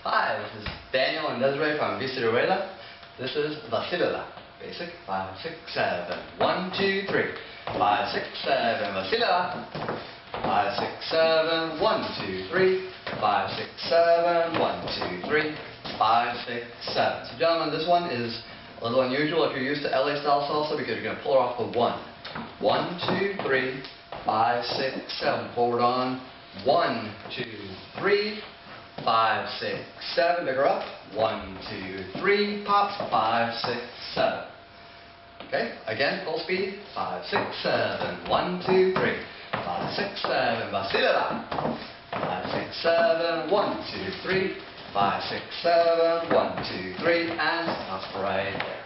Hi, this is Daniel and Desiree from Vacilala. This is Vacilala. Basic. 5, 6, 7. 1, 2, 3. 5, 6, 7. Vacilala. 5, 6, 7. 1, 2, 3. 5, 6, 7. 1, 2, 3. 5, 6, 7. So gentlemen, this one is a little unusual if you're used to LA style salsa because you're going to pull her off the 1. 1, 2, 3. 5, 6, 7. Forward on. 1, 2, 3. 5, 6, 7. Pick her up. 1, 2, 3. Pops. 5, 6, 7. Okay. Again, full speed. 5, 6, 7. 1, 2, 3. 5, 6, 7. Vacilala. 5, 6, 7. 1, 2, 3. 5, 6, 7. 1, 2, 3. And stop right there.